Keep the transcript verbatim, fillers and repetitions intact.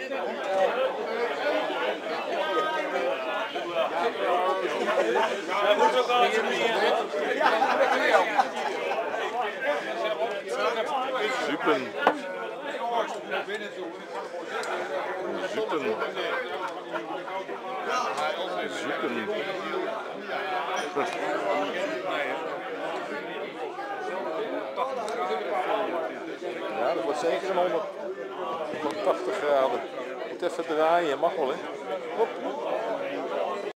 Zupen. Zupen. Zupen. Ja, dat wordt zeker een honderdtachtig graden. Moet even draaien, mag wel hè. Hop.